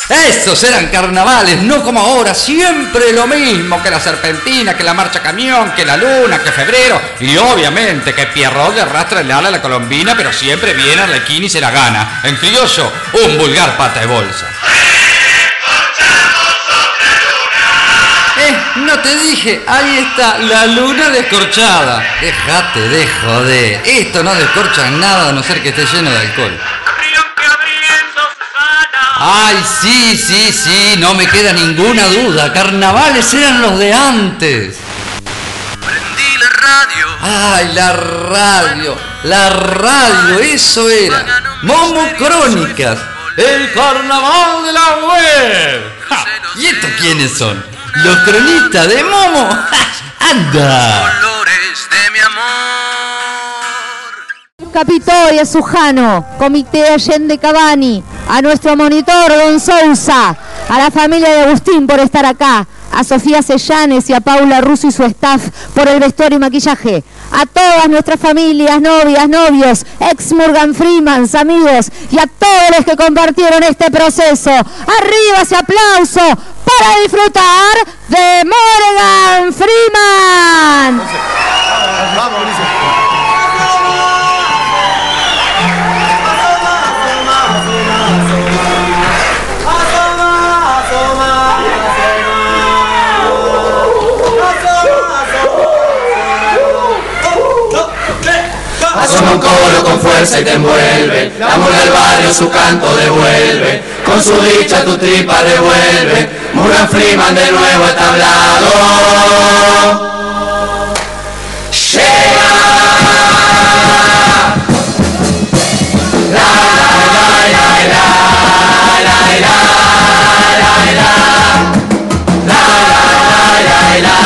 Esos eran carnavales, no como ahora, siempre lo mismo, que la serpentina, que la marcha camión, que la luna, que febrero, y obviamente que Pierrot le arrastra el ala a la colombina, pero siempre viene Arlequín y se la gana. En criollo, un vulgar pata de bolsa. No te dije, ahí está, la luna descorchada. Déjate de joder, esto no descorcha nada a no ser que esté lleno de alcohol. Ay, sí, no me queda ninguna duda. Carnavales eran los de antes. Prendí la radio. Ay, la radio, eso era. Momo Crónicas, el carnaval de la web. ¡Ja! ¿Y estos quiénes son? Los cronistas de Momo. ¡Anda! Colores de mi amor. Capitoria Sujano, Comité Allende Cavani, a nuestro monitor Don Sousa, a la familia de Agustín por estar acá, a Sofía Sellanes y a Paula Russo y su staff por el vestuario y maquillaje, a todas nuestras familias, novias, novios, ex Morgan Freemans, amigos y a todos los que compartieron este proceso. Arriba ese aplauso para disfrutar de Morgan Freeman. Vamos, Ulises. Asoma un coro con fuerza y te envuelve, la murga del barrio su canto devuelve, con su dicha tu tripa revuelve, Morgan Freeman de nuevo al tablado. Llega. La la la la la la la la la la la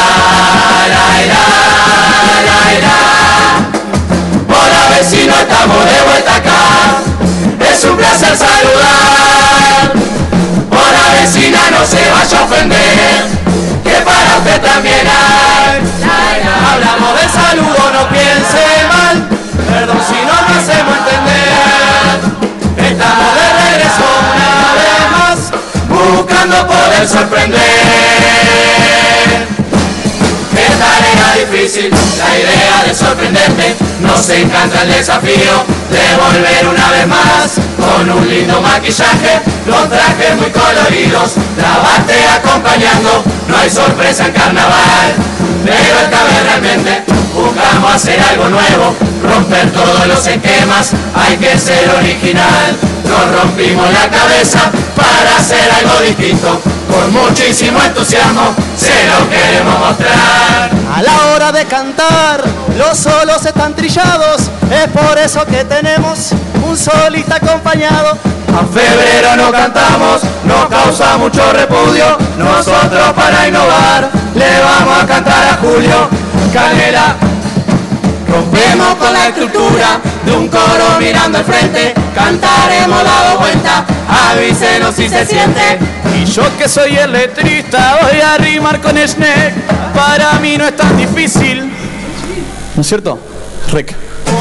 si no estamos de vuelta acá, es un placer saludar. Hola vecina, no se vaya a ofender, que para usted también hay. Hablamos de saludo, no piense mal, perdón si no nos hacemos entender. Estamos de regreso una vez más, buscando poder sorprender. Qué tarea difícil, la idea de sorprenderte. Nos encanta el desafío de volver una vez más con un lindo maquillaje, los trajes muy coloridos, la bate acompañando, no hay sorpresa en carnaval, pero esta vez realmente buscamos hacer algo nuevo, romper todos los esquemas, hay que ser original, nos rompimos la cabeza para hacer algo distinto, con muchísimo entusiasmo se lo queremos mostrar. A la hora de cantar, los solos están trillados, es por eso que tenemos un solista acompañado. A febrero no cantamos, nos causa mucho repudio, nosotros para innovar le vamos a cantar a Julio Canela. Rompemos con la estructura de un coro mirando al frente, cantaremos dado vuelta, avísenos si se siente. Y yo que soy el letrista voy a rimar con Schneck, para mí no es tan difícil, ¿no es cierto? Rec.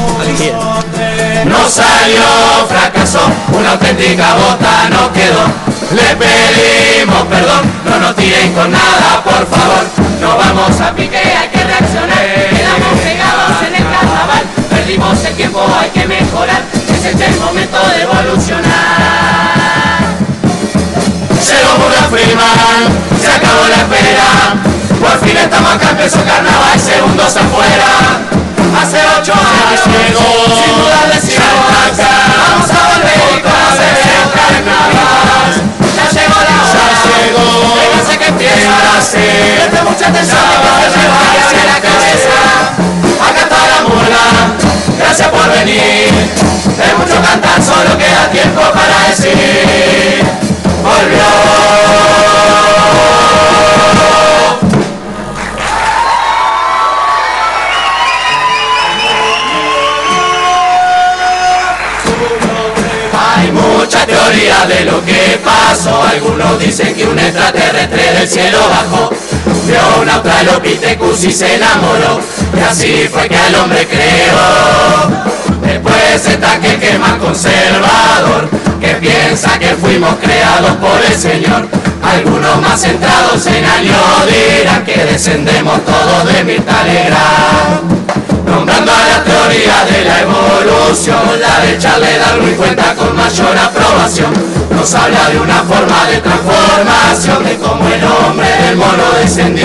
No salió, fracasó, una auténtica bota no quedó. Le pedimos perdón, no nos tiren con nada, por favor. No vamos a pique, hay que reaccionar. Quedamos pegados en el carnaval, perdimos el tiempo, hay que mejorar. Es el momento de evolucionar. Llegó Morgan Freeman, se acabó la espera. Por fin estamos acá, empezó carnaval, segundos afuera. Hace 8 años llegó, sin duda decimos acá. Vamos a volver y conocer el carnaval. Ya llegó la hora, ya llegó. Véngase que empieza a hacer. Preste mucha atención y que se lleva hacia la cabeza. Acá está la murga, gracias por venir. De mucho cantar, solo queda tiempo para decir. Volvió. Mucha teoría de lo que pasó. Algunos dicen que un extraterrestre del cielo bajó, vio un australopithecus y se enamoró, y así fue que al hombre creó. Después está aquel que es más conservador, que piensa piensa que fuimos creados por el Señor. Algunos más centrados en años dirán que descendemos todos de Mirta Legrand. Nombrando a la teoría de la evolución, la de Charles Darwin cuenta con mayor aprobación. Nos habla de una forma de transformación, de cómo el hombre del mono descendió.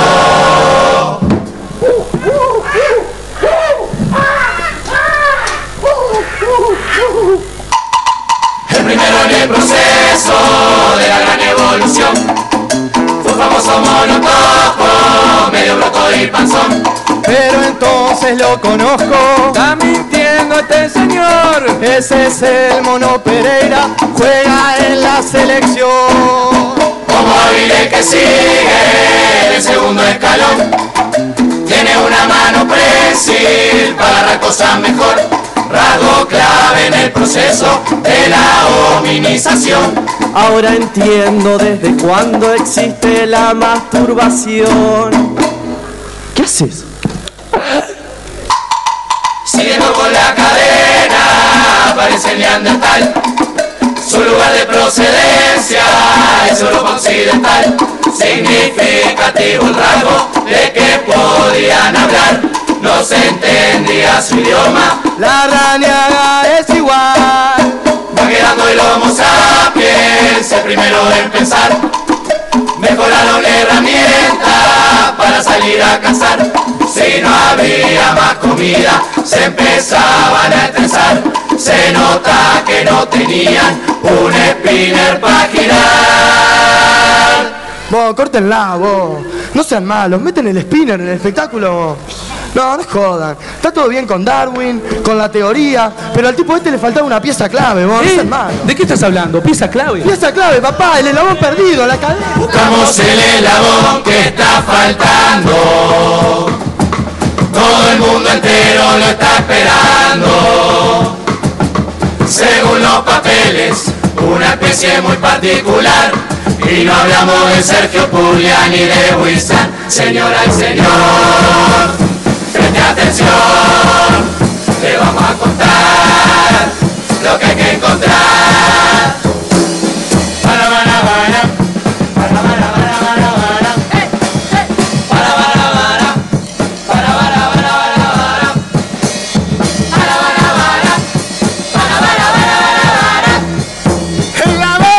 El primero en el proceso de la gran evolución fue un famoso mono cojo, medio broco y panzón. Pero entonces lo conozco. Está mintiendo este señor. Ese es el Mono Pereira, juega en la selección. Como Avile que sigue el segundo escalón, tiene una mano prensil para agarrar cosas mejor. Rasgo clave en el proceso de la hominización. Ahora entiendo desde cuándo existe la masturbación. ¿Qué haces? Siguiendo con la cadena, aparece el Neandertal. Su lugar de procedencia es Europa Occidental. Significativo el rasgo de que podían hablar. No se entendía su idioma. La rañaga es igual. Va quedando el Homo sapiens, el primero en pensar. Mejoraron la herramienta para salir a cazar. Si no había más comida, se empezaban a estresar. Se nota que no tenían un spinner para girar. Vos, córtenla, vos. No sean malos, meten el spinner en el espectáculo. No, no jodan. Está todo bien con Darwin, con la teoría, pero al tipo este le faltaba una pieza clave, vos. No sean malos. ¿De qué estás hablando? ¿Pieza clave? Pieza clave, papá, el eslabón perdido, la cadena. Buscamos el eslabón que está faltando. Todo el mundo entero lo está esperando. Según los papeles, una especie muy particular. Y no hablamos de Sergio Puglia ni de Wilson. Señora y señor, preste atención. Le vamos a contar lo que hay que encontrar. Para, para, para. Para, para, para, para, para. Para, para, para. Para, para, para, para, para. Para, para, para. Para, para, para, para.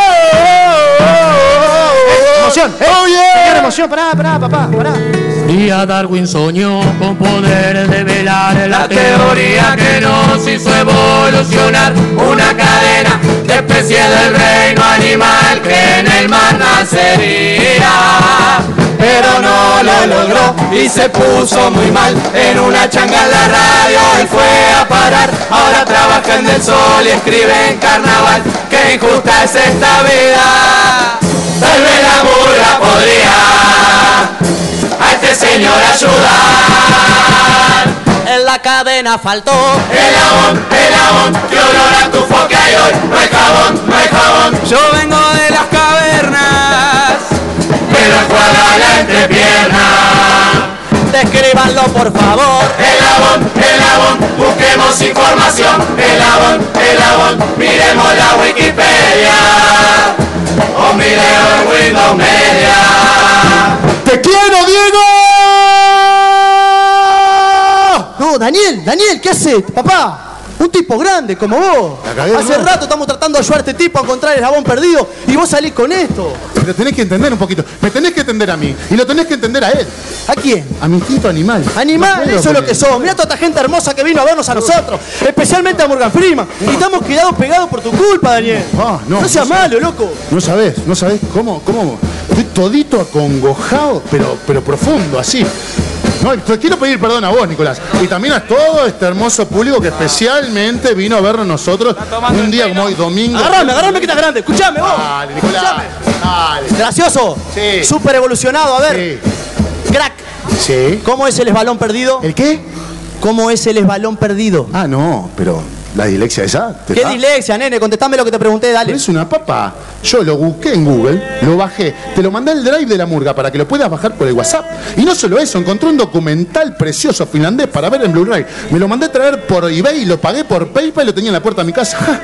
Emoción, Oh, yeah. Señor, emoción, pará, papá, pará. Día Darwin soñó con poder develar La teoría que nos hizo evolucionar una cadena de especies del reino animal que en el mar nacería. Pero no lo logró y se puso muy mal. En una changa en la radio él fue a parar. Ahora trabaja en Del Sol y escribe en Carnaval. Qué injusta es esta vida. Tal vez la burra podría a este señor ayudar. En la cadena faltó El jabón, que olor a tufo que hay hoy. No hay jabón. Yo vengo de las cavernas. Pero enjuaga la entrepierna. Descríbanlo por favor. El jabón, busquemos información. El jabón, miremos la Wikipedia. O un video en Windows Media. ¡Te quiero, Diego! No, Daniel, ¿qué haces, papá? Un tipo grande como vos. Hace rato estamos tratando de ayudar a este tipo a encontrar el jabón perdido y vos salís con esto. Pero tenés que entender un poquito. Me tenés que entender a mí. Y lo tenés que entender a él. ¿A quién? A mi instinto animal. Animal, No puedo eso es lo con que él. sos. Mirá toda esta gente hermosa que vino a vernos a nosotros. Especialmente a Morgan Freeman. Y estamos quedados pegados por tu culpa, Daniel. No seas malo, loco. No sabés cómo. Estoy todito acongojado, pero profundo, así. No, te quiero pedir perdón a vos, Nicolás. Y también a todo este hermoso público que especialmente vino a vernos nosotros un día como hoy, domingo. Agarrame que estás grande. Escuchame vos. Dale, Nicolás. Dale. Gracioso. Sí. Súper evolucionado. A ver. Crack. Sí. ¿Cómo es el esbalón perdido? ¿El qué? ¿Cómo es el esbalón perdido? Ah, no, pero la dislexia esa. ¿Qué dislexia, nene? Contestame lo que te pregunté, dale. Es una papa. Yo lo busqué en Google, lo bajé, te lo mandé al drive de la murga para que lo puedas bajar por el WhatsApp. Y no solo eso, encontré un documental precioso finlandés para ver en Blu-ray. Me lo mandé a traer por eBay, lo pagué por PayPal y lo tenía en la puerta de mi casa.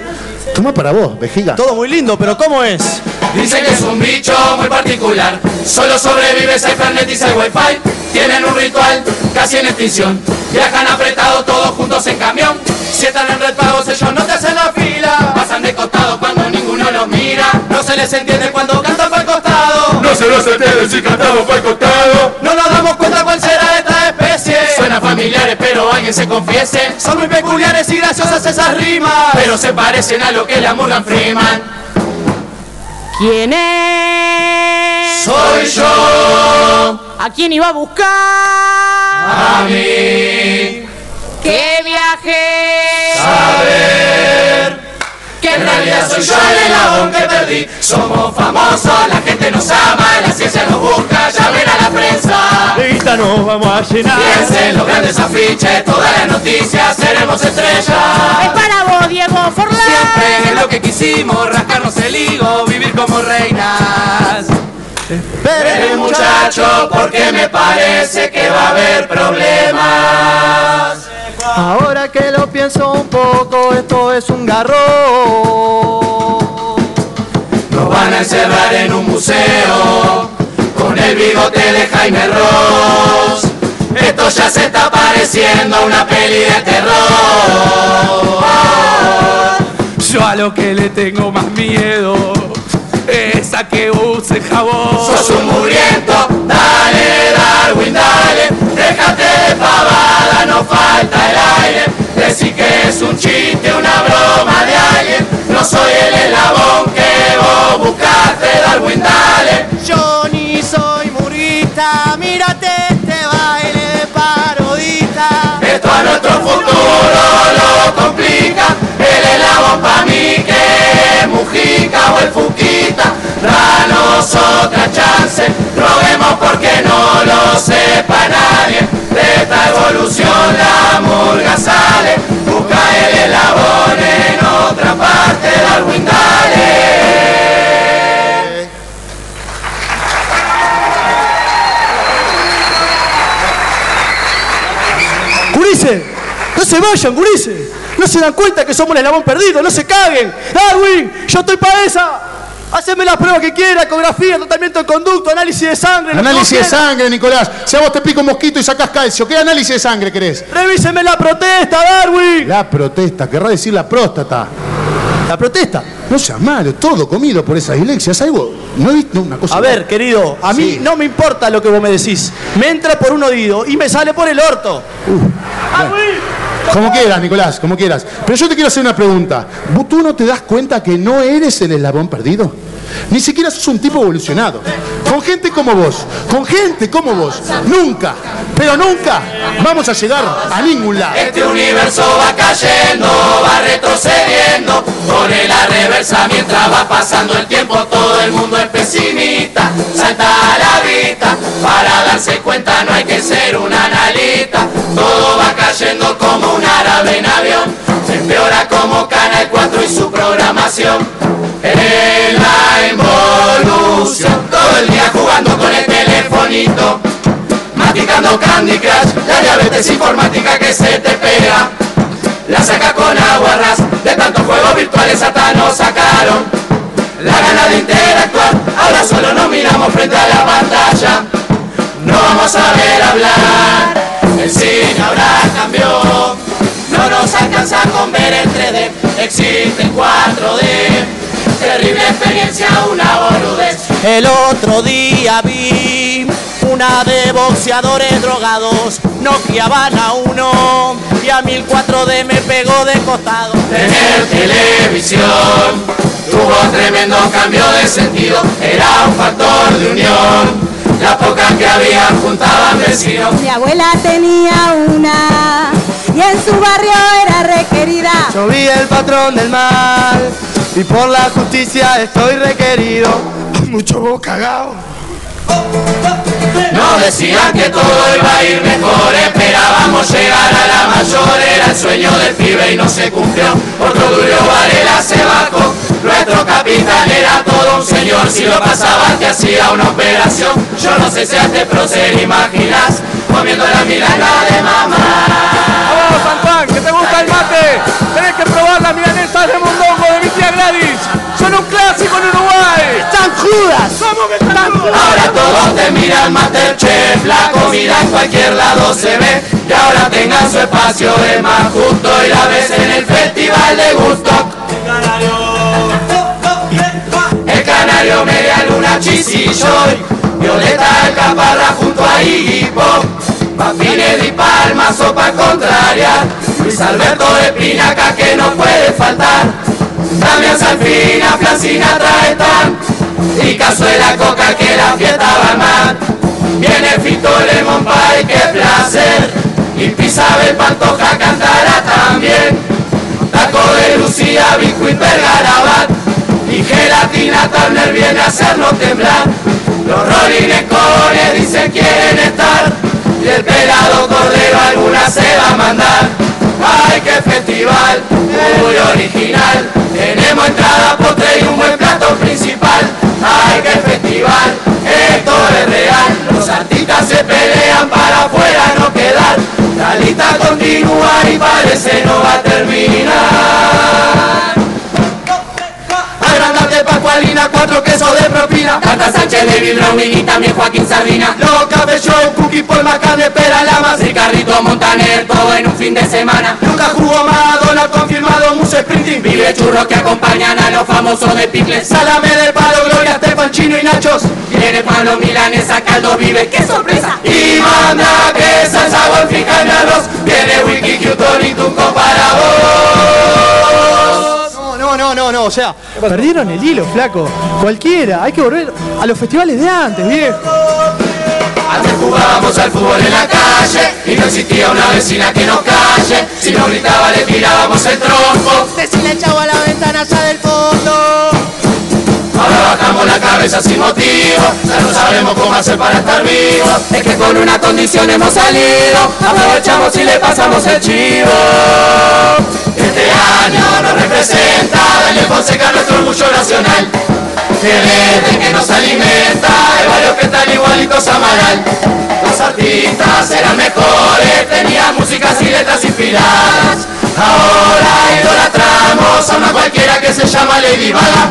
Toma para vos, vejiga. Todo muy lindo, pero ¿cómo es? Dice que es un bicho muy particular. Solo sobrevive si hay Fernet y si hay Wi-Fi. Tienen un ritual casi en extinción. Viajan apretados todos juntos en camión. Si están en red pagos ellos no te hacen la fila. Pasan de costado cuando ninguno los mira. No se les entiende cuando cantan por el costado. No se los entiende si cantamos por el costado. No nos damos cuenta cuál será esta especie. Suenan familiares pero alguien se confiese. Son muy peculiares y graciosas esas rimas, pero se parecen a lo que la Morgan Freeman. ¿Quién es? Soy yo. ¿A quién iba a buscar? A mí. ¿Qué viaje? Saber que en realidad soy yo el eslabón que perdí. Somos famosos, la gente nos ama, la ciencia nos busca, llamen a la prensa. De guita nos vamos a llenar. Piensen los grandes afiches, todas las noticias, seremos estrellas. Es para vos, Diego Forlán. Siempre es lo que quisimos, rascarnos el higo, vivir como reinas. Esperen muchachos, porque me parece que va a haber problemas. Ahora que lo pienso un poco, esto es un garrón. Nos van a encerrar en un museo con el bigote de Jaime Ross. Esto ya se está pareciendo a una peli de terror. Yo a lo que le tengo más miedo es a que use jabón. Sos un mugriento, dale Darwin, dale. Déjate de pavada, no falta el aire. Decí que es un chiste, una broma de alguien. No soy el eslabón que vos buscaste, Darwin, dale. Yo ni soy murista, mírate este baile de parodista. Esto a nuestro futuro lo complica. El eslabón pa' mí que es Mujica o el Fuquita. Danos otra chance, roguemos porque no lo sepa nadie. De esta evolución la murga sale. Busca el eslabón en otra parte, Darwin, dale. ¡Gurises! ¡No se vayan, gurises! ¿No se dan cuenta que somos el eslabón perdido? ¡No se caguen! ¡Darwin! ¡Yo estoy para esa! Haceme las pruebas que quiera, ecografía, tratamiento de conducto, análisis de sangre. Análisis de sangre, Nicolás. Si a vos te pica un mosquito y sacás calcio, ¿qué análisis de sangre querés? Revíseme la protesta, Darwin. La protesta, querrá decir la próstata. ¿La protesta? No seas malo, todo comido por esas dislexia. Algo, no he visto una cosa. A ver, querido, a mí no me importa lo que vos me decís. Me entra por un oído y me sale por el orto. Como quieras, Nicolás, como quieras. Pero yo te quiero hacer una pregunta. ¿Tú no te das cuenta que no eres el eslabón perdido? Ni siquiera sos un tipo evolucionado. Con gente como vos, nunca, pero nunca vamos a llegar a ningún lado. Este universo va cayendo, va retrocediendo. Pone la reversa mientras va pasando el tiempo. Todo el mundo es pesimista, salta a la vista. Para darse cuenta no hay que ser un analista. Todo va cayendo como un árabe en avión. Se empeora como Canal 4 y su programación. En la involución, todo el día jugando con el telefonito, masticando Candy Crush, la diabetes informática que se te pega. La saca con aguarrás, de tantos juegos virtuales hasta nos sacaron la gana de interactuar. Ahora solo nos miramos frente a la pantalla, no vamos a ver hablar. El cine ahora cambió, no nos alcanza con ver en 3D, existe en 4D. Terrible experiencia, una boludez. El otro día vi una de boxeadores drogados. Noqueaban a uno y a 1004D me pegó de costado. Tener televisión tuvo tremendo cambio de sentido. Era un factor de unión. Las pocas que había juntaban vecinos. Mi abuela tenía una y en su barrio era requerida. Yo vi el patrón del mal y por la justicia estoy requerido. Mucho vos cagao. Nos decían que todo iba a ir mejor, esperábamos llegar a la mayor, era el sueño del pibe y no se cumplió. Otro Julio Varela se bajó, nuestro capitán era todo un señor, si lo pasaba te hacía una operación. Yo no sé si a este prócer imaginas, comiendo la milanga de mamá. ¡Vamos, San Juan, que te gusta el mate! ¡Tenés que probar las milanesas de mondongo de mi tía! dudas. Ahora todos te miran Masterchef, la comida en cualquier lado se ve. Y ahora tengan su espacio, es más justo y la ves en el Festival de Woodstock. El Canario, Media Luna, Chis y Joy, Violeta Alcaparra junto a Iggy Pop, Papine Di Palma, Sopa Contraria, Luis Alberto de Espinaca que no puede faltar, Damián Salfina, Francina Traetán y Cazuela Coca que la fiesta va mal. Viene Fito Lemon Pie, qué placer, y Pisabel Pantoja cantará también. Taco de Lucía, Vico y Pergarabat, y Gelatina Turner viene a hacernos temblar. Los Rolling Stones dicen quieren estar, y el pelado Cordero alguna se va a mandar. ¡Ay, qué festival! Muy original. Tenemos entrada, postre y un buen plato principal. ¡Ay, qué festival! Esto es real. Los artistas se pelean para afuera no quedar. La lista continúa y parece no va a terminar. Agrandate Pascualina, 4 quesos de propina. Tata Sánchez, David Browning y también Joaquín Sardina. Los Café Show, Cookie, Polma, carne, pera, lamas. Ricardito Montaner, todo en un fin de semana. Nunca jugó Maradona, confirmado Muse Sprinting. Vive churros que acompañan a los famosos de Picles. Salame del Palo, Gloria, Estefan, Chino y Nachos. Viene Pablo Milanesa, Caldo Vive, ¡qué sorpresa! Y manda que salsa, golf y carne arroz. Viene Wiki, Q-Ton y Tunco para vos. No, o sea, perdieron el hilo, flaco. Cualquiera, hay que volver a los festivales de antes, viejo. Antes jugábamos al fútbol en la calle y no existía una vecina que nos calle. Si nos gritaba le tirábamos el trompo. Decile chau a la ventana allá del fondo. Ahora bajamos la cabeza sin motivo, ya no sabemos cómo hacer para estar vivos. Es que con una condición hemos salido, aprovechamos y le pasamos el chivo. Este año nos representa Daniel Fonseca, nuestro orgullo nacional. Que desde que nos alimenta, hay varios que están igualitos a Amaral. Los artistas eran mejores, tenían músicas y letras inspiradas. Ahora idolatramos a una cualquiera que se llama Lady Gaga.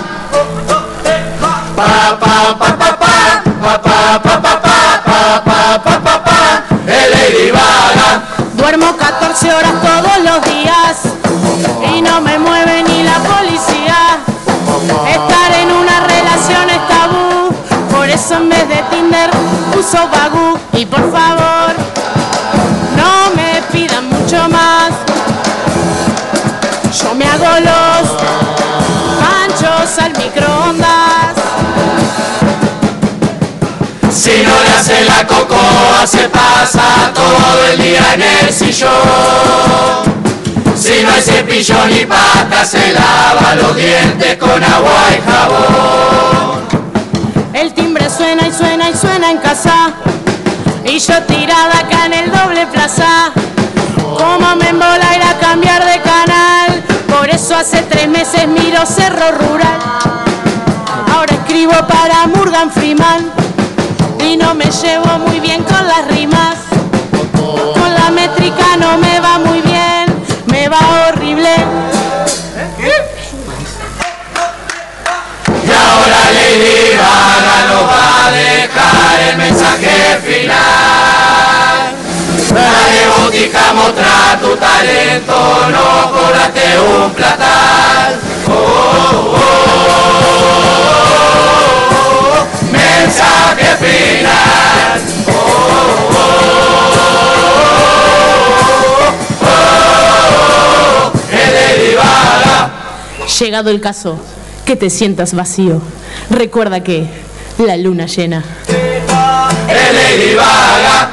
Pa pa pa pa pa pa pa pa pa pa pa pa pa pa Lady Gaga. Duermo 14 horas todos los días y no me mueve ni la policía. Estar en una relación es tabú, por eso en vez de Tinder uso Badoo. Y por favor, no me pidan mucho más. Yo me hago los panchos al microondas. Si no le hace la cocoa se pasa todo el día en el sillón. Si no hay cepillo ni pasta se lava los dientes con agua y jabón. El timbre suena y suena y suena en casa, y yo tirada acá en el doble plaza. Como me embola ir a cambiar de canal, por eso hace 3 meses miro Cerro Rural. Ahora escribo para Morgan Freeman y no me llevo muy bien con las rimas. Con la métrica no me va muy bien, me va horrible. Y ahora Lady Gaga nos va a dejar el mensaje final. Dale botica, mostrar tu talento, no cobraste un platal. Mensaje final. Lady Gaga. Llegado el caso, que te sientas vacío, recuerda que la luna llena. Lady Gaga.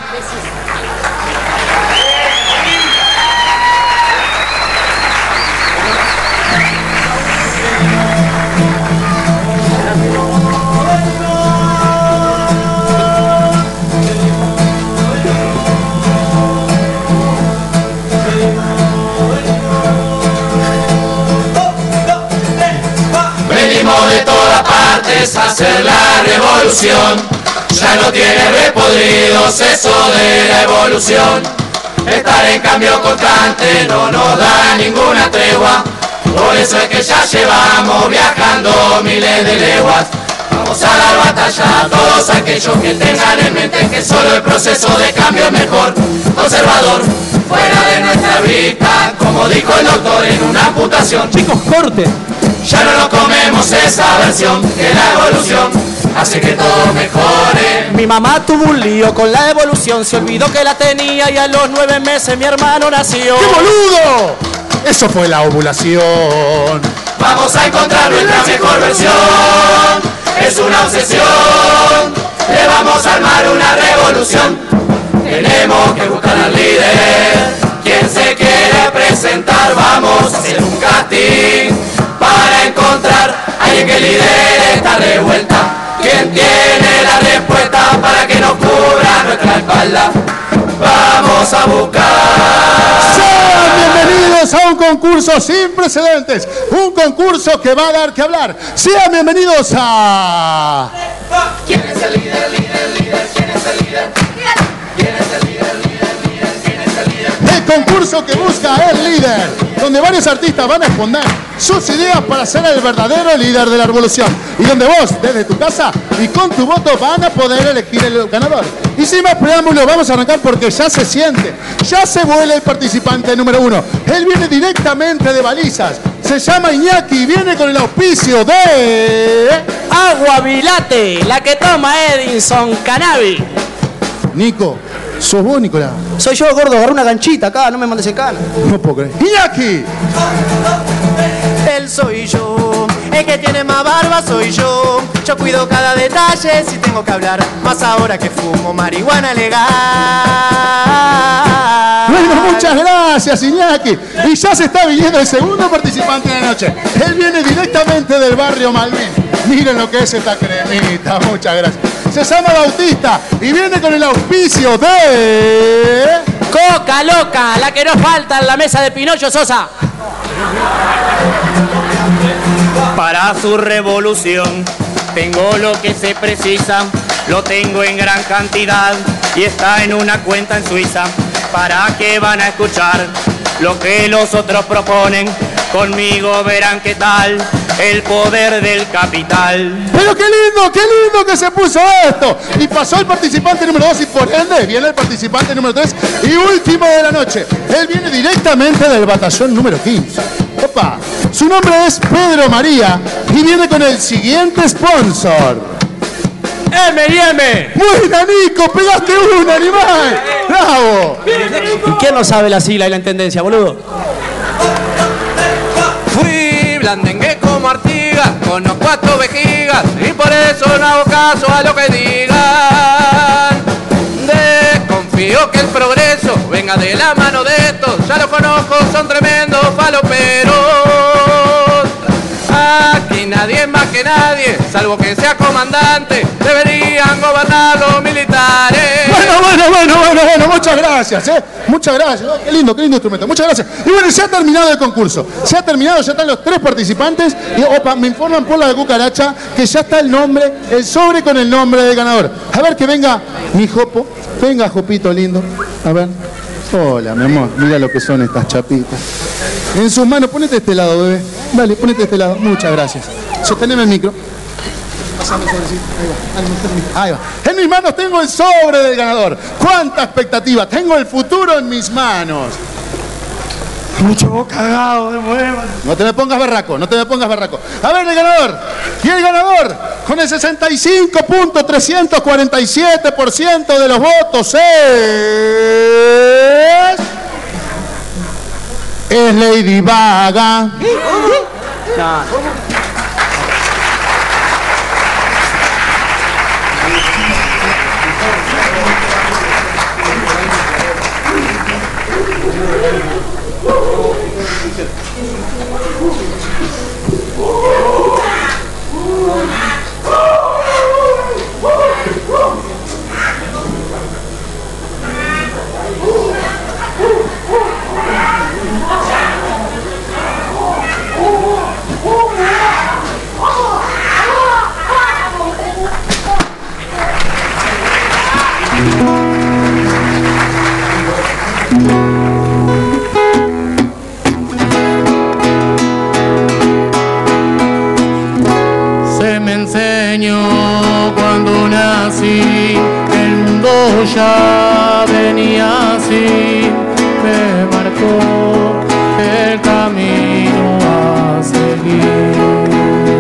Venimos de todas partes a hacer la revolución. Ya no tiene repodridos eso de la evolución. Estar en cambio constante no nos da ninguna tregua. Por eso es que ya llevamos viajando miles de leguas. Vamos a dar batalla a todos aquellos que tengan en mente que solo el proceso de cambio es mejor. Conservador, fuera de nuestra vista, como dijo el doctor en una amputación. Chicos, corte. Ya no nos comemos esa versión, que la evolución hace que todo mejore. Mi mamá tuvo un lío con la evolución, se olvidó que la tenía y a los 9 meses mi hermano nació. ¡Qué boludo! Eso fue la ovulación. Vamos a encontrar nuestra mejor versión, es una obsesión, le vamos a armar una revolución. Tenemos que buscar al líder, quien se quiere presentar, vamos a hacer un casting para encontrar a alguien que lidere esta revuelta. Quien tiene la respuesta para que nos cubra nuestra espalda, vamos a buscar. Sean bienvenidos a un concurso sin precedentes, un concurso que va a dar que hablar. Sean bienvenidos a... ¿Quién es el líder, líder, líder? ¿Quién es el líder? ¿Quién es el líder, líder, líder? ¿Quién es el líder? El concurso que busca el líder, donde varios artistas van a exponer sus ideas para ser el verdadero líder de la revolución y donde vos, desde tu casa y con tu voto, van a poder elegir el ganador. Y sin más preámbulos, vamos a arrancar porque ya se siente, ya se vuela el participante número 1. Él viene directamente de Balizas, se llama Iñaki y viene con el auspicio de... Agua Vilate, la que toma Edinson Cannabis. Nico, ¿sos vos, Nicolás? Soy yo, gordo, agarré una ganchita acá, no me mandes en cana. No puedo creer. ¡Iñaki! Él soy yo, el que tiene más barba soy yo. Yo cuido cada detalle si tengo que hablar, más ahora que fumo marihuana legal. Bueno, muchas gracias, Iñaki. Y ya se está viniendo el segundo participante de la noche. Él viene directamente del barrio Malvin. Miren lo que es esta cremita, muchas gracias. Se llama Bautista y viene con el auspicio de... Coca Loca, la que no falta en la mesa de Pinocho Sosa. Para su revolución tengo lo que se precisa, lo tengo en gran cantidad y está en una cuenta en Suiza. ¿Para qué van a escuchar lo que los otros proponen? Conmigo verán qué tal el poder del capital. Pero qué lindo que se puso esto. Y pasó el participante número 2 y por ende viene el participante número 3 y último de la noche. Él viene directamente del batallón número 15. Opa, su nombre es Pedro María y viene con el siguiente sponsor. M&M. Buena, Nico, pegaste una, animal. Bravo. ¿Y quién no sabe la sigla y la intendencia, boludo? Fui blandengue como Artigas, con los 4 vejigas, y por eso no hago caso a lo que digan. Desconfío que el progreso venga de la mano de estos, ya los conozco, son tremendos faloperos. Aquí nadie es más que nadie, salvo que sea comandante, deberían gobernar los militares. Bueno, muchas gracias, muchas gracias. Qué lindo instrumento, muchas gracias. Y bueno, se ha terminado el concurso, ya están los 3 participantes y opa, me informan por la cucaracha que ya está el nombre, el sobre con el nombre del ganador. A ver que venga mi Jopo, venga Jopito lindo, a ver. Hola, mi amor, mira lo que son estas chapitas. En sus manos, ponete de este lado, bebé. Dale, ponete de este lado, muchas gracias. Sosteneme el micro. Pasame el sobrecito. Ahí va. En mis manos tengo el sobre del ganador. ¡Cuánta expectativa! Tengo el futuro en mis manos. Mucho cagado de mueva. No te me pongas berraco. A ver, el ganador. Y el ganador, con el 65.347% de los votos es Lady Gaga. sueño cuando nací, el mundo ya venía así, me marcó el camino a seguir.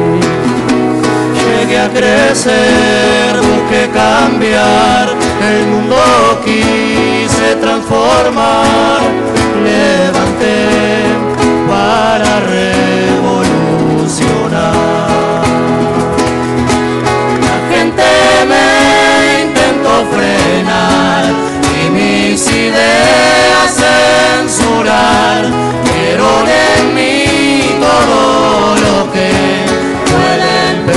Llegué a crecer, busqué cambiar, el mundo quise transformar, levanté para revolucionar. La gente me intentó frenar y mis ideas censurar, vieron en mí todo lo que puede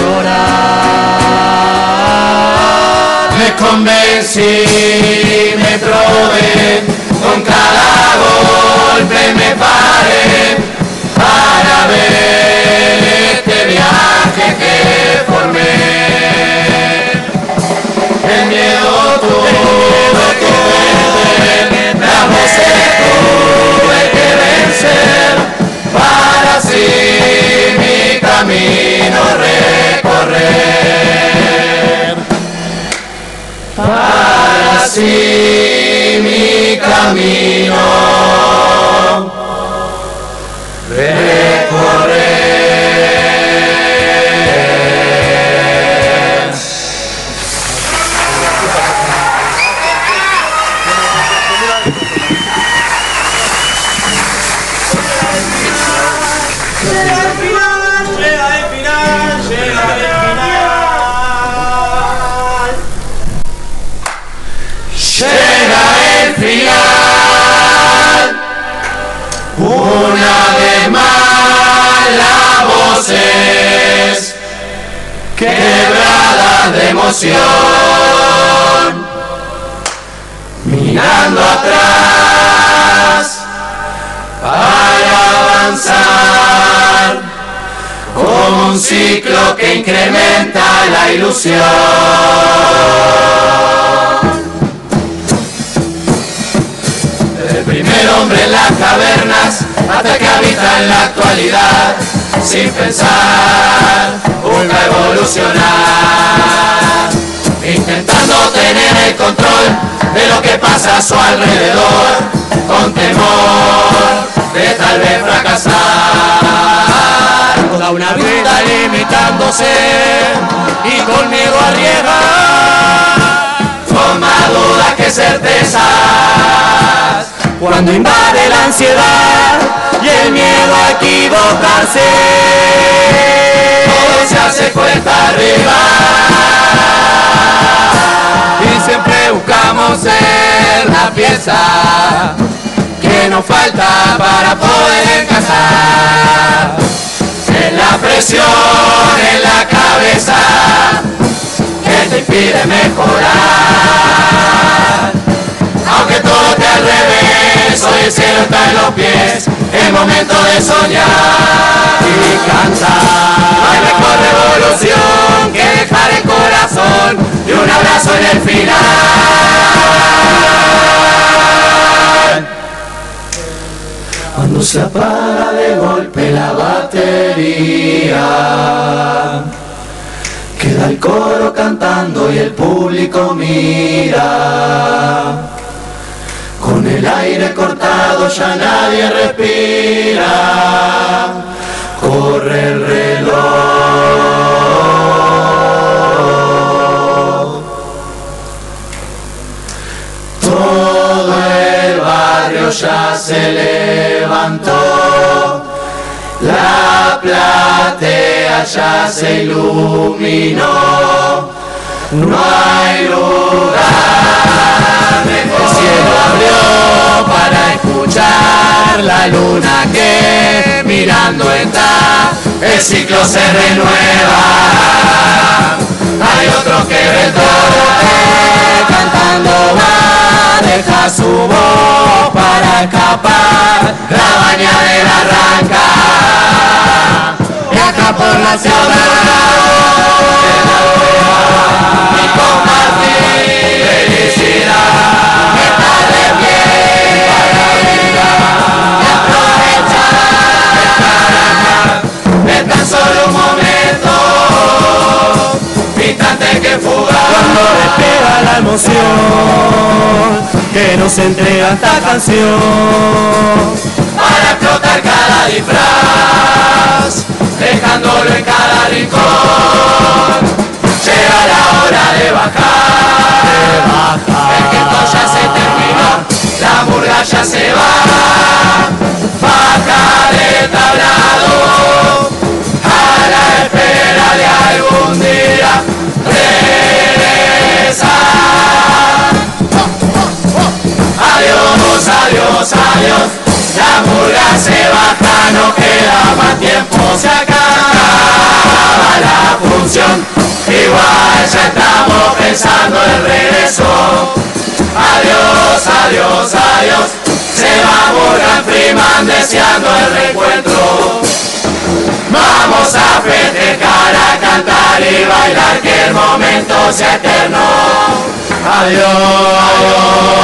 empeorar. Me convencí, me probé, con cada golpe me paré para ver este viaje que formé. El miedo tuve que perder, las voces tuve que vencer, para así mi camino recorrer. Para así mi camino recorrer. Llega el final, una vez más las voces quebradas de emoción, mirando atrás para avanzar, como un ciclo que incrementa la ilusión. El primer hombre en las cavernas hasta que habita en la actualidad, sin pensar, busca evolucionar, intentando tener el control de lo que pasa a su alrededor, con temor de tal vez fracasar. Toda una vida limitándose y con miedo a arriesgar, con más dudas que certezas, cuando invade la ansiedad y el miedo a equivocarse, todo se hace cuesta arriba y siempre buscamos ser la pieza que nos falta para poder encajar. En la presión en la cabeza que te impide mejorar, aunque todo te al revés, hoy el cielo está en los pies, es momento de soñar y cantar. No hay mejor revolución que dejar el corazón y un abrazo en el final. Cuando se apaga de golpe la batería, queda el coro cantando y el público mira. Con el aire cortado ya nadie respira, corre el reloj. Todo el barrio ya se levantó, la platea ya se iluminó, no hay lugar mejor. El cielo abrió para escuchar la luna que mirando está, el ciclo se renueva. Hay otro que del todo cantando va, deja su voz para escapar, la bañadera arranca y acá por la ciudad y compartir felicidad, estar de pie para brindar y aprovechar, estar acá, es tan solo un momento, toda la emoción que nos entrega esta canción. Para explotar cada disfraz, dejándolo en cada rincón. Llega la hora de bajar, el quinto ya se terminó, la murga ya se va. Baja del tablado, a la espera de algún día regresar. Adiós, adiós, adiós, la murga se baja, no queda más tiempo, se acaba la función. Igual ya estamos pensando en regreso. Adiós, adiós, adiós, se va Morgan Freeman deseando el reencuentro. Vamos a festejar, a cantar y bailar, que el momento sea eterno. Adiós, adiós,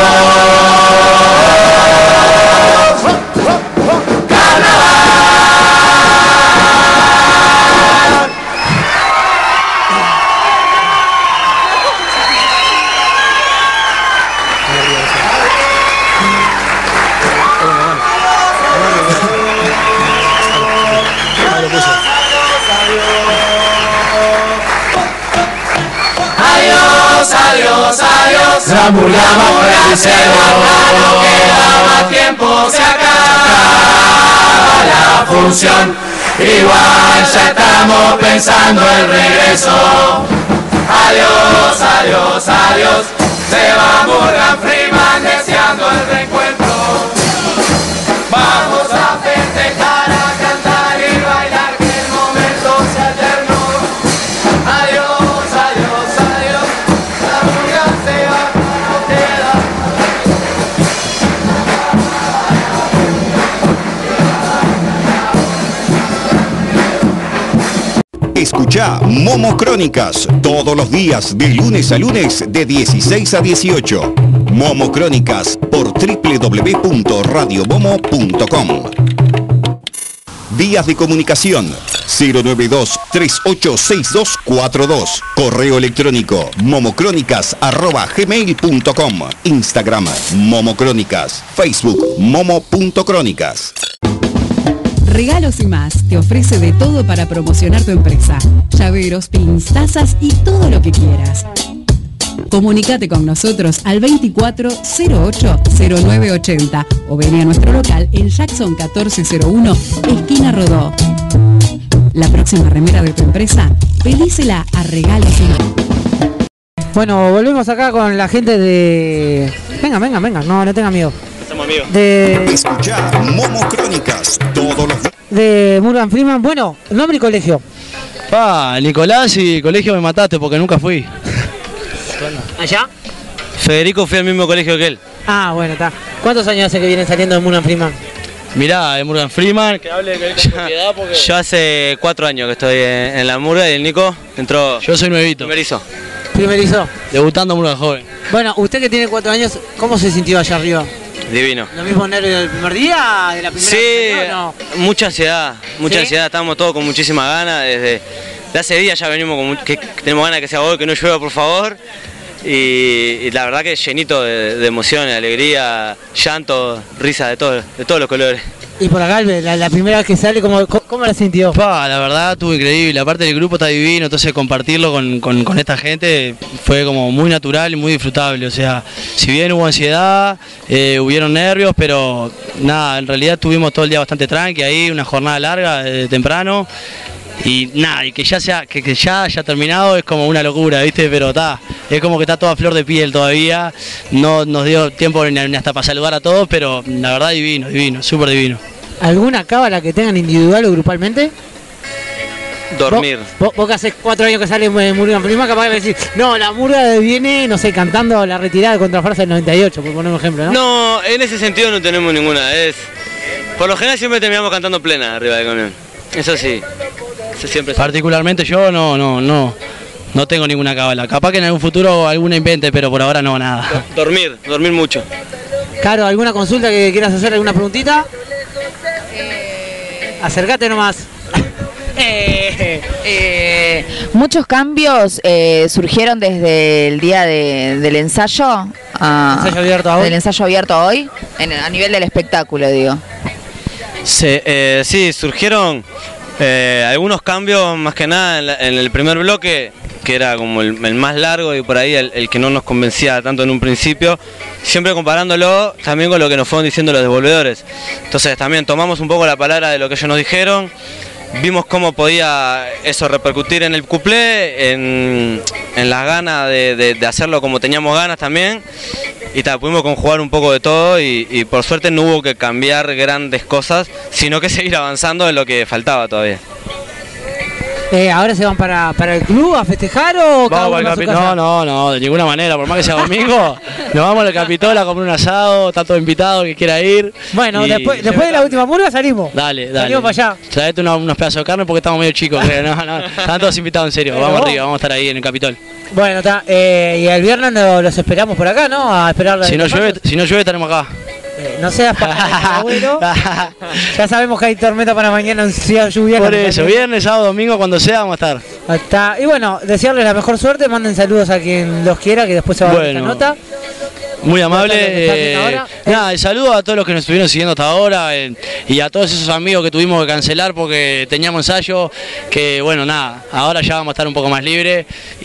adiós, adiós, la murga se baja, no queda más tiempo, se acaba la función. Igual ya estamos pensando en regreso. Adiós, adiós, adiós, se va Morgan Freeman deseando el reencuentro. Vamos a festejar, a cantar y bailar, que el momento sea eterno. Adiós, adiós, adiós, la murga se va, no queda. Escuchá Momo Crónicas todos los días de lunes a lunes de 16 a 18. Momo Crónicas por www.radiomomo.com. Vías de comunicación 092-386242. Correo electrónico momocrónicas@gmail.com. Instagram Momocrónicas. Facebook momo.crónicas. Regalos y más te ofrece de todo para promocionar tu empresa. Llaveros, pins, tazas y todo lo que quieras. Comunicate con nosotros al 2408-0980 o vení a nuestro local en Jackson 1401, esquina Rodó. La próxima remera de tu empresa, pedísela a Regalos y más. Bueno, volvemos acá con la gente de... Venga, no tenga miedo. Somos amigos. Escuchá Momo Crónicas todos los días. De Morgan Freeman. Bueno, nombre y colegio. Nicolás, y colegio me mataste porque nunca fui. ¿Allá? Federico, fui al mismo colegio que él. Ah, bueno, está. ¿Cuántos años hace que vienen saliendo de Morgan Freeman? Mirá, de Morgan Freeman, que hable con propiedad porque... Yo hace 4 años que estoy en la murga y el Nico entró... Yo soy nuevito. Primerizo. Debutando Murga joven. Bueno, usted que tiene 4 años, ¿cómo se sintió allá arriba? Divino. ¿Lo mismo nervio del primer día? ¿De la primera Sí, no? mucha ansiedad, estábamos todos con muchísima ganas, desde hace días ya venimos con que tenemos ganas de que sea hoy, que no llueva por favor, y la verdad que llenito de emociones, alegría, llanto, risa de todos los colores. Y por acá, la primera vez que sale, ¿cómo la sintió? La verdad estuvo increíble, aparte del grupo está divino, entonces compartirlo con esta gente fue como muy natural y muy disfrutable, o sea, si bien hubo ansiedad, hubieron nervios, pero nada, en realidad tuvimos todo el día bastante tranqui ahí, una jornada larga, temprano, y nada, y que ya haya terminado es como una locura, ¿viste? Pero es como que está toda flor de piel todavía, no nos dio tiempo ni hasta para saludar a todos, pero la verdad divino, súper divino. ¿Alguna cábala que tengan individual o grupalmente? Dormir. Vos que hace 4 años que sale Morgan Freeman, capaz de decir, no, la murga viene, no sé, cantando la retirada contra Farsa del 98, por poner un ejemplo, ¿no? No, en ese sentido no tenemos ninguna, por lo general siempre terminamos cantando plena arriba del camión, eso sí. Siempre. Particularmente yo no tengo ninguna cábala. Capaz que en algún futuro alguna invente, pero por ahora no, nada. Dormir mucho. Caro, ¿alguna consulta que quieras hacer? ¿Alguna preguntita? Acércate nomás. Muchos cambios surgieron desde el día del ensayo. ¿Ensayo abierto a hoy? Del ensayo abierto a hoy, a nivel del espectáculo, digo. Sí, surgieron algunos cambios, más que nada en el primer bloque, que era como el más largo y por ahí el que no nos convencía tanto en un principio, siempre comparándolo también con lo que nos fueron diciendo los devolvedores. Entonces también tomamos un poco la palabra de lo que ellos nos dijeron, vimos cómo podía eso repercutir en el cuplé, en las ganas de hacerlo como teníamos ganas también, y pudimos conjugar un poco de todo y por suerte no hubo que cambiar grandes cosas, sino que seguir avanzando en lo que faltaba todavía. ¿Ahora se van para el club a festejar o cada uno a su casa? No, de ninguna manera, por más que sea domingo, nos vamos al Capitol a comer un asado, está todo invitado que quiera ir. Bueno, después de la última murga salimos. Dale. Salimos para allá. Traete unos pedazos de carne porque estamos medio chicos, están todos invitados en serio, vamos arriba, vamos a estar ahí en el Capitol. Bueno, y el viernes los esperamos por acá, ¿no? A esperar si no llueve estaremos acá. No seas abuelo. Ya sabemos que hay tormenta para mañana, un día lluvia. Por eso, viernes, sábado, domingo, cuando sea, vamos a estar. Y bueno, desearles la mejor suerte, manden saludos a quien los quiera, que después se va a ver esta nota. Muy amable. Nada, el saludo a todos los que nos estuvieron siguiendo hasta ahora y a todos esos amigos que tuvimos que cancelar porque teníamos ensayo, que bueno, nada, ahora ya vamos a estar un poco más libres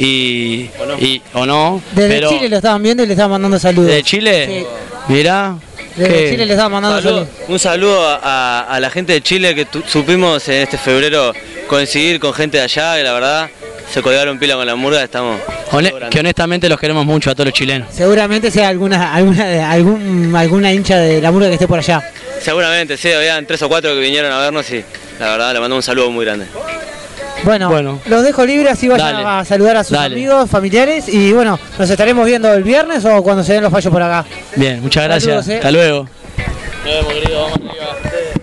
o no. Desde Chile lo estaban viendo y le estaban mandando saludos. ¿De Chile? Sí. Mirá. Desde Chile le estaba mandando saludos. Un saludo a la gente de Chile que supimos en este febrero coincidir con gente de allá, que la verdad se colgaron pila con la murga, estamos... que honestamente los queremos mucho a todos los chilenos. Seguramente sea alguna hincha de la murga que esté por allá. Seguramente, sí, habían 3 o 4 que vinieron a vernos y la verdad le mando un saludo muy grande. Bueno, los dejo libres, así vayan a saludar a sus amigos, familiares y bueno, nos estaremos viendo el viernes o cuando se den los fallos por acá. Bien, muchas gracias. Saludos, Hasta luego. Nos vemos, querido, vamos arriba.